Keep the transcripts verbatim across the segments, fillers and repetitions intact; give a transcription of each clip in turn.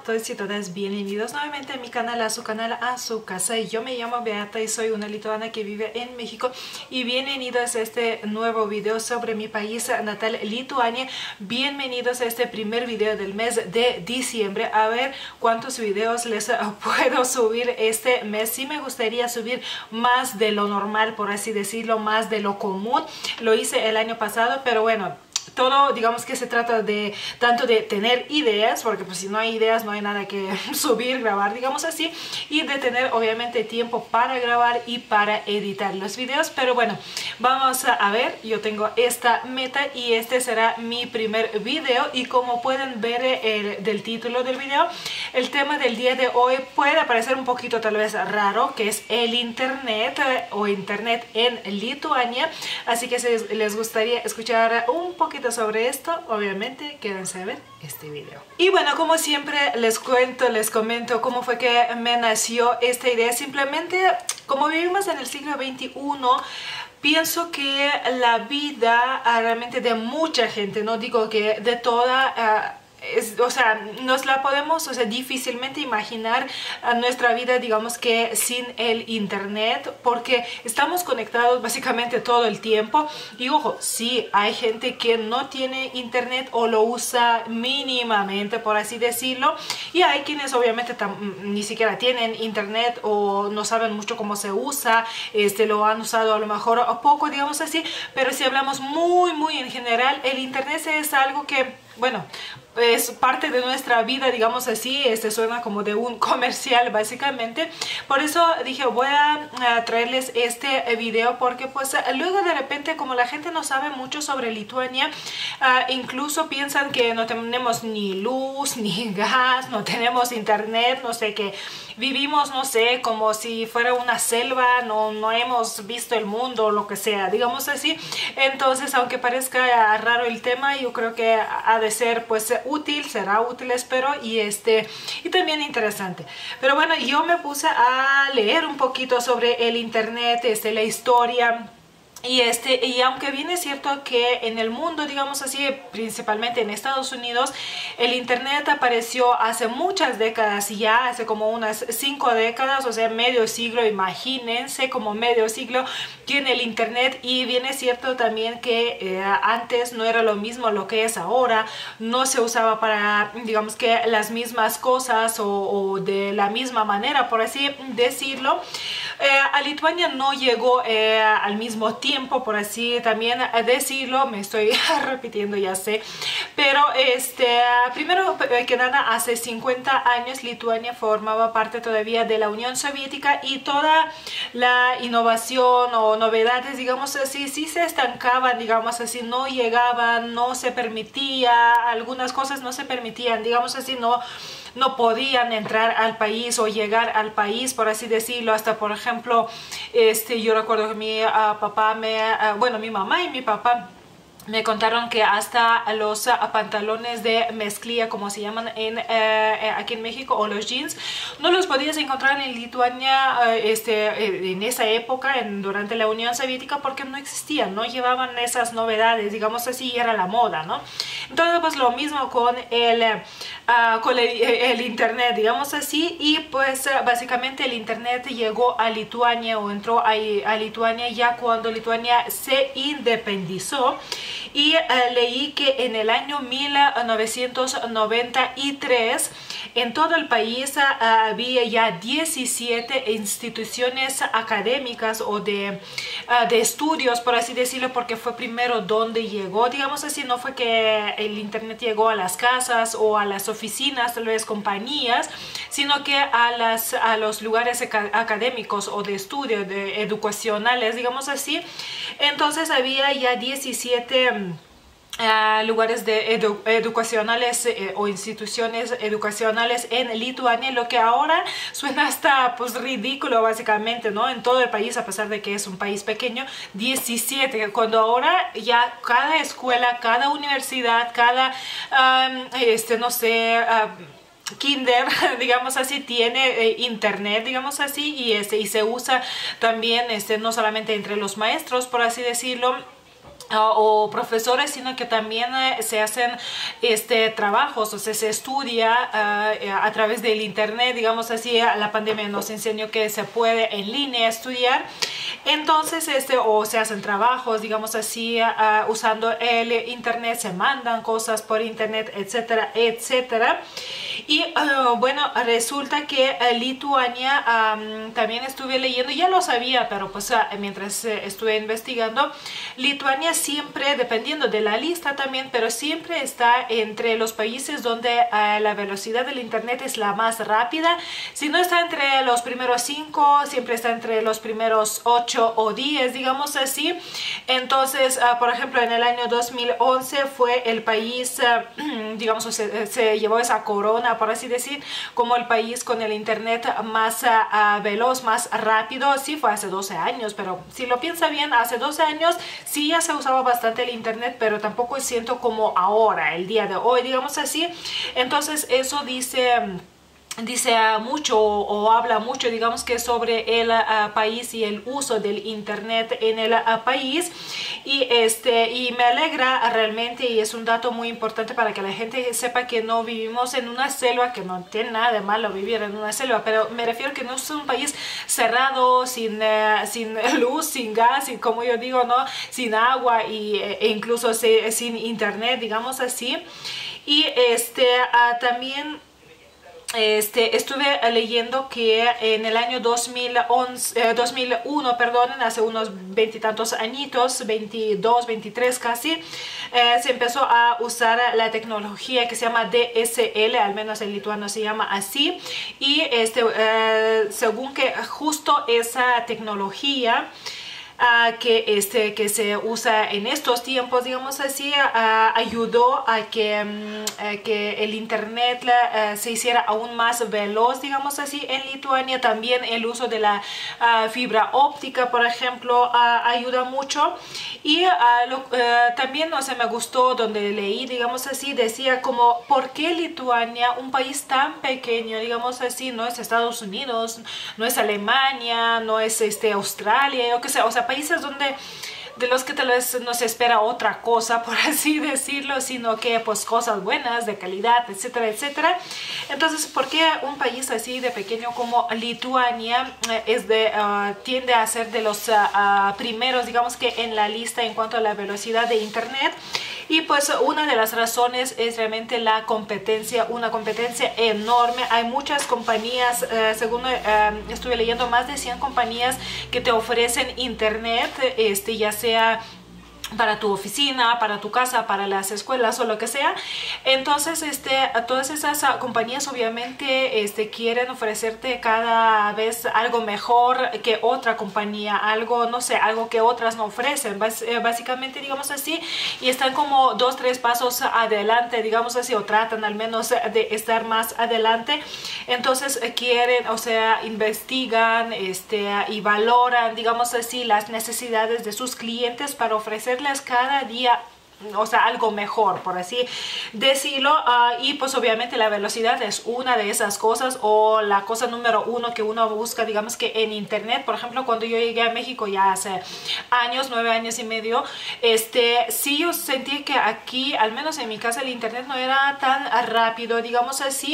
todos y todas, bienvenidos nuevamente a mi canal, a su canal, a su casa. Y yo me llamo Beata y soy una lituana que vive en México. Y bienvenidos a este nuevo video sobre mi país natal, Lituania. Bienvenidos a este primer video del mes de diciembre. A ver cuántos videos les puedo subir este mes. Sí me gustaría subir más de lo normal, por así decirlo, más de lo común. Lo hice el año pasado, pero bueno, todo, digamos que se trata de tanto de tener ideas, porque pues si no hay ideas no hay nada que subir, grabar, digamos así, y de tener obviamente tiempo para grabar y para editar los videos. Pero bueno, vamos a ver, yo tengo esta meta y este será mi primer video. Y como pueden ver el, del título del video, el tema del día de hoy puede parecer un poquito tal vez raro, que es el internet eh, o internet en Lituania. Así que si les gustaría escuchar un poquito sobre esto, obviamente quédense a ver este video. Y bueno, como siempre les cuento, les comento cómo fue que me nació esta idea. Simplemente, como vivimos en el siglo veintiuno, pienso que la vida realmente de mucha gente, no digo que de toda, uh, Es, o sea, nos la podemos, o sea, difícilmente imaginar a nuestra vida, digamos que sin el internet, porque estamos conectados básicamente todo el tiempo. Y ojo, sí, hay gente que no tiene internet o lo usa mínimamente, por así decirlo, y hay quienes obviamente ni siquiera tienen internet o no saben mucho cómo se usa, este, lo han usado a lo mejor poco, digamos así. Pero si hablamos muy, muy en general, el internet es algo que, bueno, es parte de nuestra vida, digamos así. Este suena como de un comercial básicamente. Por eso dije, voy a, a traerles este video, porque pues luego de repente, como la gente no sabe mucho sobre Lituania, uh, incluso piensan que no tenemos ni luz, ni gas, no tenemos internet, no sé, que vivimos, no sé, como si fuera una selva, no, no hemos visto el mundo, lo que sea, digamos así. Entonces, aunque parezca raro el tema, yo creo que ha de ser pues útil, será útil, espero, y este y también interesante. Pero bueno, yo me puse a leer un poquito sobre el internet, este, la historia. Y, este, y aunque bien es cierto que en el mundo, digamos así, principalmente en Estados Unidos, el internet apareció hace muchas décadas ya, hace como unas cinco décadas, o sea, medio siglo, imagínense, como medio siglo tiene el internet. Y bien es cierto también que eh, antes no era lo mismo lo que es ahora, no se usaba para, digamos que las mismas cosas o, o de la misma manera, por así decirlo. Eh, a Lituania no llegó eh, al mismo tiempo, por así también decirlo. Me estoy repitiendo, ya sé, pero este primero que nada, hace cincuenta años Lituania formaba parte todavía de la Unión Soviética, y toda la innovación o novedades, digamos así, sí se estancaban, digamos así, no llegaban, no se permitía, algunas cosas no se permitían, digamos así, no no podían entrar al país o llegar al país, por así decirlo. Hasta, por ejemplo, este, yo recuerdo que mi uh, papá me, uh, bueno, mi mamá y mi papá me contaron que hasta los uh, pantalones de mezclilla, como se llaman en, uh, aquí en México, o los jeans, no los podías encontrar en Lituania uh, este, en esa época, en, durante la Unión Soviética, porque no existían, no llevaban esas novedades, digamos así, y era la moda, ¿no? Entonces, pues lo mismo con el, uh, con el, el internet, digamos así. Y pues uh, básicamente el internet llegó a Lituania, o entró a, a Lituania ya cuando Lituania se independizó. Y uh, leí que en el año mil novecientos noventa y tres en todo el país uh, había ya diecisiete instituciones académicas o de, uh, de estudios, por así decirlo, porque fue primero donde llegó, digamos así. No fue que el internet llegó a las casas o a las oficinas, tal vez compañías, sino que a, las, a los lugares académicos o de estudio, de educacionales, digamos así. Entonces había ya diecisiete Uh, lugares de edu educacionales eh, o instituciones educacionales en Lituania, lo que ahora suena hasta pues ridículo básicamente, ¿no? En todo el país, a pesar de que es un país pequeño, diecisiete, cuando ahora ya cada escuela, cada universidad, cada, um, este, no sé, uh, kinder, digamos así, tiene eh, internet, digamos así, y, este, y se usa también, este, no solamente entre los maestros, por así decirlo, Uh, o profesores, sino que también uh, se hacen este, trabajos, o sea, se estudia uh, a través del internet, digamos así. La pandemia nos enseñó que se puede en línea estudiar, entonces, este, o se hacen trabajos, digamos así, uh, usando el internet, se mandan cosas por internet, etcétera, etcétera. Y uh, bueno, resulta que uh, Lituania, um, también estuve leyendo, ya lo sabía, pero pues uh, mientras uh, estuve investigando, Lituania siempre, dependiendo de la lista también, pero siempre está entre los países donde uh, la velocidad del internet es la más rápida. Si no está entre los primeros cinco, siempre está entre los primeros ocho o diez, digamos así. Entonces, uh, por ejemplo, en el año dos mil once fue el país, uh, digamos, se, se llevó esa corona, por así decir, como el país con el internet más uh, veloz, más rápido. Sí, fue hace doce años, pero si lo piensa bien, hace doce años sí ya se usaba bastante el internet, pero tampoco siento como ahora, el día de hoy, digamos así. Entonces eso dice dice mucho o habla mucho, digamos, que sobre el uh, país y el uso del internet en el uh, país. Y este y me alegra realmente, y es un dato muy importante para que la gente sepa que no vivimos en una selva, que no tiene nada de malo vivir en una selva, pero me refiero que no es un país cerrado, sin, uh, sin luz, sin gas, y como yo digo, no, sin agua, y, e incluso se, sin internet, digamos así. Y este uh, también Este, estuve leyendo que en el año dos mil once, eh, dos mil uno, perdón, hace unos veintitantos añitos, veintidós, veintitrés casi, eh, se empezó a usar la tecnología que se llama D S L, al menos en lituano se llama así, y este, eh, según que justo esa tecnología Uh, que, este, que se usa en estos tiempos, digamos así, uh, ayudó a que, um, uh, que el internet uh, se hiciera aún más veloz, digamos así, en Lituania. También el uso de la uh, fibra óptica, por ejemplo, uh, ayuda mucho. Y uh, lo, uh, también, no sé, me gustó donde leí, digamos así, decía como, ¿por qué Lituania, un país tan pequeño, digamos así, no es Estados Unidos, no es Alemania, no es este, Australia, yo qué sé, o sea, países donde de los que tal vez no se espera otra cosa, por así decirlo, sino que pues cosas buenas, de calidad, etcétera, etcétera. Entonces, ¿por qué un país así de pequeño como Lituania eh, es de, uh, tiende a ser de los uh, uh, primeros, digamos que en la lista en cuanto a la velocidad de internet? Y pues una de las razones es realmente la competencia, una competencia enorme. Hay muchas compañías, eh, según eh, estuve leyendo, más de cien compañías que te ofrecen internet, este, ya sea para tu oficina, para tu casa, para las escuelas o lo que sea. Entonces, este, todas esas uh, compañías obviamente este, quieren ofrecerte cada vez algo mejor que otra compañía, algo, no sé, algo que otras no ofrecen, Bas eh, básicamente, digamos así, y están como dos, tres pasos adelante, digamos así, o tratan al menos de estar más adelante. Entonces, eh, quieren, o sea, investigan este, y valoran, digamos así, las necesidades de sus clientes para ofrecer cada día, o sea, algo mejor, por así decirlo. Uh, y pues obviamente la velocidad es una de esas cosas, o la cosa número uno que uno busca, digamos que en internet. Por ejemplo, cuando yo llegué a México ya hace años, nueve años y medio, este, sí yo sentí que aquí, al menos en mi casa, el internet no era tan rápido, digamos así,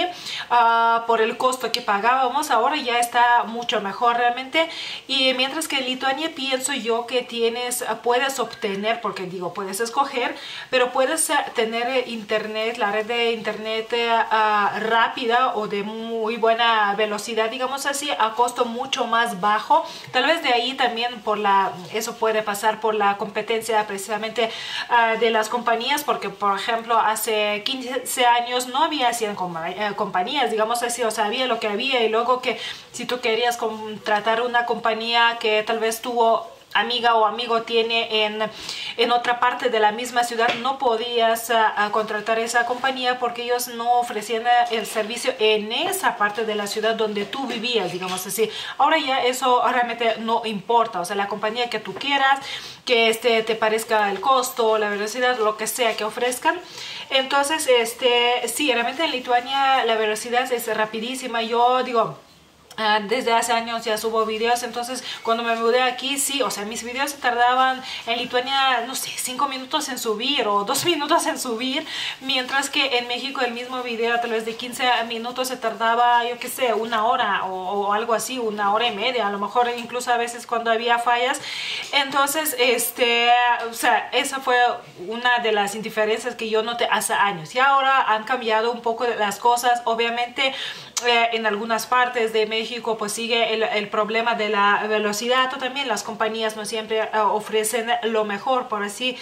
uh, por el costo que pagábamos. Ahora ya está mucho mejor realmente. Y mientras que en Lituania pienso yo que tienes, puedes obtener, porque digo, puedes escoger, pero puedes tener internet, la red de internet uh, rápida o de muy buena velocidad, digamos así, a costo mucho más bajo. Tal vez de ahí también por la, eso puede pasar por la competencia precisamente uh, de las compañías, porque por ejemplo hace quince años no había cien compañías, digamos así, o sea, había lo que había, y luego que si tú querías contratar una compañía que tal vez tuvo amiga o amigo tiene en, en otra parte de la misma ciudad, no podías uh, contratar esa compañía porque ellos no ofrecían el servicio en esa parte de la ciudad donde tú vivías, digamos así. Ahora ya eso realmente no importa, o sea, la compañía que tú quieras, que este, te parezca el costo, la velocidad, lo que sea que ofrezcan. Entonces, este, sí, realmente en Lituania la velocidad es rapidísima. Yo digo, Uh, desde hace años ya subo videos, entonces cuando me mudé aquí, sí, o sea, mis videos se tardaban en Lituania, no sé, cinco minutos en subir o dos minutos en subir, mientras que en México el mismo video tal vez de quince minutos se tardaba, yo qué sé, una hora o, o algo así, una hora y media, a lo mejor incluso a veces cuando había fallas. Entonces, este, o sea, esa fue una de las indiferencias que yo noté hace años, y ahora han cambiado un poco las cosas, obviamente. Eh, en algunas partes de México pues sigue el, el problema de la velocidad, o también las compañías no siempre uh, ofrecen lo mejor, por así,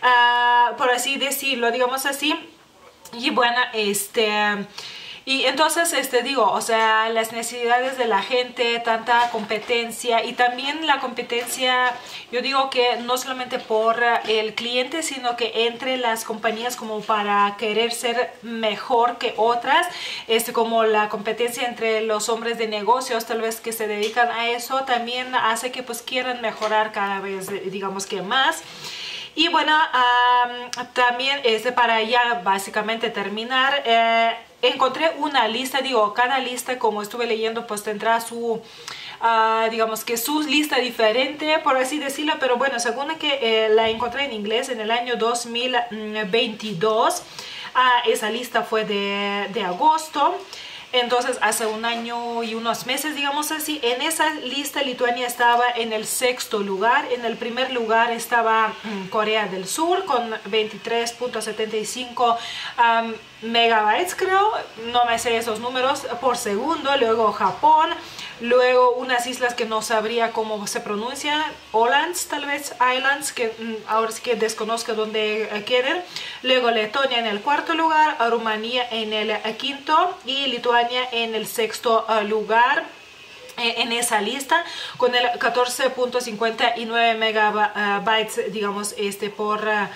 uh, por así decirlo, digamos así. Y bueno, este... Y entonces, este, digo, o sea, las necesidades de la gente, tanta competencia, y también la competencia, yo digo que no solamente por el cliente, sino que entre las compañías, como para querer ser mejor que otras, este, como la competencia entre los hombres de negocios, tal vez, que se dedican a eso, también hace que pues quieran mejorar cada vez, digamos que más. Y bueno, um, también este, para ya básicamente terminar, eh, encontré una lista, digo, cada lista, como estuve leyendo, pues tendrá su, uh, digamos que su lista diferente, por así decirlo, pero bueno, según que eh, la encontré en inglés en el año dos mil veintidós, uh, esa lista fue de, de agosto. Entonces, hace un año y unos meses, digamos así, en esa lista Lituania estaba en el sexto lugar. En el primer lugar estaba um, Corea del Sur con veintitrés punto setenta y cinco um, megabytes, creo, no me sé esos números, por segundo. Luego Japón, luego unas islas que no sabría cómo se pronuncian, Ålands, tal vez, Islands, que um, ahora sí que desconozco dónde uh, queden. Luego Letonia en el cuarto lugar, Rumanía en el uh, quinto, y Lituania en el sexto uh, lugar eh, en esa lista, con el catorce punto cincuenta y nueve megabytes, digamos, este por uh,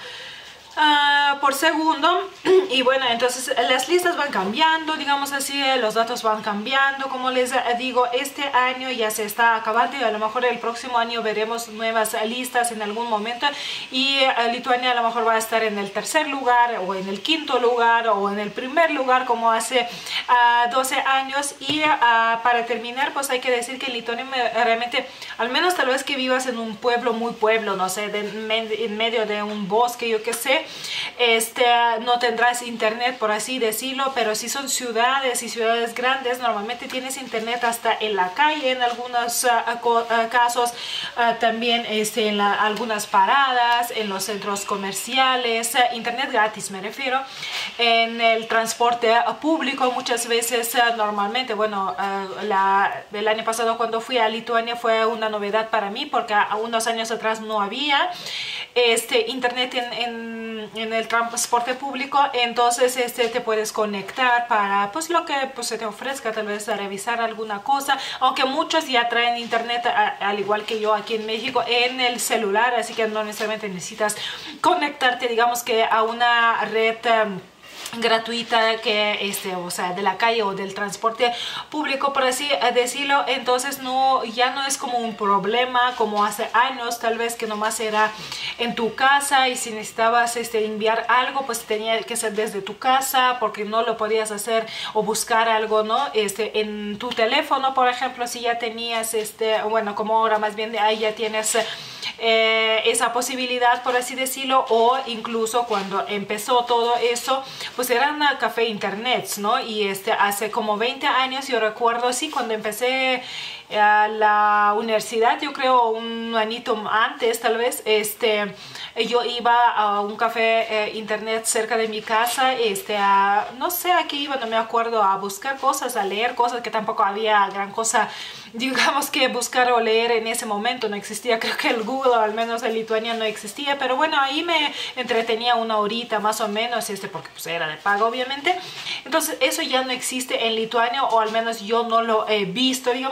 Uh, por segundo. Y bueno, entonces las listas van cambiando, digamos así, los datos van cambiando. Como les digo, este año ya se está acabando, y a lo mejor el próximo año veremos nuevas listas en algún momento, y uh, Lituania a lo mejor va a estar en el tercer lugar, o en el quinto lugar, o en el primer lugar, como hace uh, doce años. Y uh, para terminar, pues hay que decir que en Lituania realmente, al menos tal vez que vivas en un pueblo, muy pueblo, no sé, de, en medio de un bosque, yo qué sé, Este, no tendrás internet, por así decirlo, pero si son ciudades y ciudades grandes, normalmente tienes internet hasta en la calle, en algunos uh, uh, casos, uh, también este, en la, algunas paradas, en los centros comerciales, uh, internet gratis me refiero, en el transporte uh, público muchas veces, uh, normalmente, bueno, uh, la, el año pasado cuando fui a Lituania fue una novedad para mí, porque a, a unos años atrás no había este, internet en, en en el transporte público. Entonces este, te puedes conectar para pues lo que pues, se te ofrezca, tal vez a revisar alguna cosa, aunque muchos ya traen internet, a, al igual que yo aquí en México, en el celular, así que no necesariamente necesitas conectarte, digamos que a una red um, gratuita, que este, o sea, de la calle o del transporte público, por así decirlo. Entonces no, ya no es como un problema como hace años, tal vez, que nomás era en tu casa, y si necesitabas este, enviar algo, pues tenía que ser desde tu casa, porque no lo podías hacer o buscar algo, ¿no? Este, en tu teléfono, por ejemplo, si ya tenías, este, bueno, como ahora más bien ahí ya tienes eh, esa posibilidad, por así decirlo, o incluso cuando empezó todo eso, pues eran café internet, ¿no? Y este, hace como veinte años, yo recuerdo, sí, cuando empecé a la universidad, yo creo un añito antes tal vez, este, yo iba a un café eh, internet cerca de mi casa, este, a, no sé a qué iba, no me acuerdo, a buscar cosas, a leer cosas, que tampoco había gran cosa, digamos, que buscar o leer en ese momento. No existía, creo que el Google, o al menos en Lituania no existía, pero bueno, ahí me entretenía una horita más o menos, este, porque pues era de pago, obviamente. Entonces eso ya no existe en Lituania, o al menos yo no lo he visto, digamos así. Me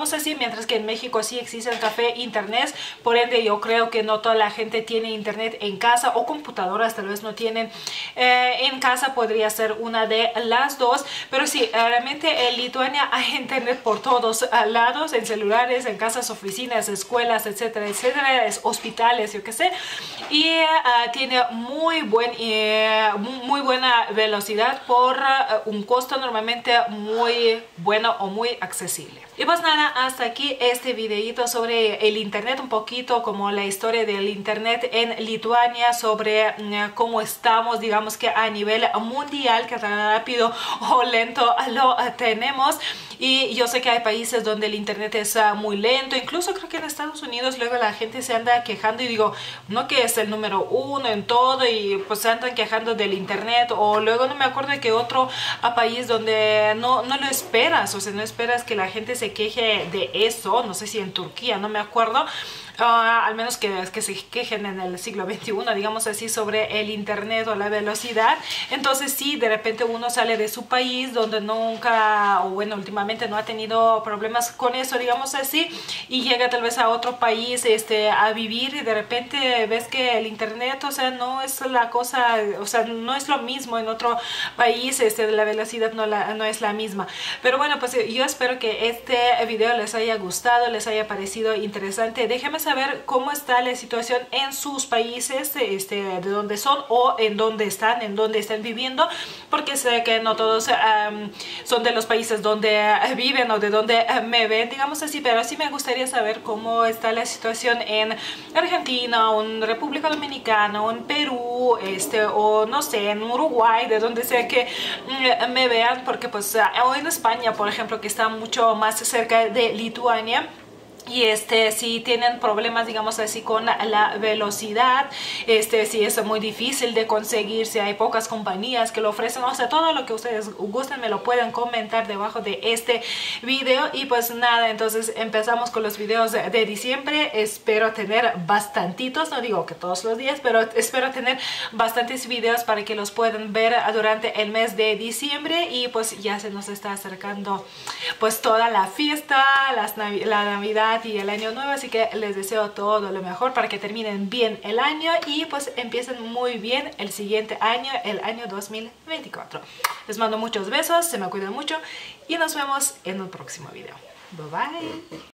mientras que en México sí existe el café internet. Por ende, yo creo que no toda la gente tiene internet en casa, o computadoras tal vez no tienen eh, en casa. Podría ser una de las dos, pero sí, realmente en Lituania hay internet por todos lados, en celulares, en casas, oficinas, escuelas, etcétera, etcétera, hospitales, yo qué sé, y uh, tiene muy buen uh, muy buena velocidad por uh, un costo normalmente muy bueno o muy accesible. Y pues nada, hasta aquí este videito sobre el internet, un poquito como la historia del internet en Lituania, sobre uh, cómo estamos, digamos que a nivel mundial, que tan rápido o lento lo uh, tenemos. Y yo sé que hay países donde el internet es uh, muy lento, incluso creo que en Estados Unidos luego la gente se anda quejando y digo, no que es el número uno en todo y pues se andan quejando del internet, o luego no me acuerdo de que otro uh, país donde no, no lo esperas, o sea, no esperas que la gente se queje de eso, no sé si en Turquía, no me acuerdo. Uh, al menos que, que se quejen en el siglo veintiuno, digamos así, sobre el internet o la velocidad. Entonces sí, de repente uno sale de su país donde nunca, o bueno, últimamente no ha tenido problemas con eso, digamos así, y llega tal vez a otro país este, a vivir, y de repente ves que el internet, o sea, no es la cosa, o sea, no es lo mismo en otro país, este, la velocidad no, la, no es la misma. Pero bueno, pues yo espero que este video les haya gustado, les haya parecido interesante. Déjenme saber cómo está la situación en sus países, este, de dónde son, o en dónde están, en dónde están viviendo, porque sé que no todos um, son de los países donde uh, viven o de donde uh, me ven, digamos así, pero sí me gustaría saber cómo está la situación en Argentina, o en República Dominicana, o en Perú, este, o no sé, en Uruguay, de donde sea que uh, me vean, porque pues, uh, o en España, por ejemplo, que está mucho más cerca de Lituania. Y este, si tienen problemas, digamos así, con la velocidad, este, si es muy difícil de conseguir, si hay pocas compañías que lo ofrecen, o sea, todo lo que ustedes gusten me lo pueden comentar debajo de este video. Y pues nada, entonces empezamos con los videos de, de diciembre. Espero tener bastantitos, no digo que todos los días, pero espero tener bastantes videos para que los puedan ver durante el mes de diciembre. Y pues ya se nos está acercando pues toda la fiesta, las navi la Navidad y el año nuevo, así que les deseo todo lo mejor para que terminen bien el año y pues empiecen muy bien el siguiente año, el año dos mil veinticuatro. Les mando muchos besos, se me cuidan mucho y nos vemos en un próximo video. Bye bye.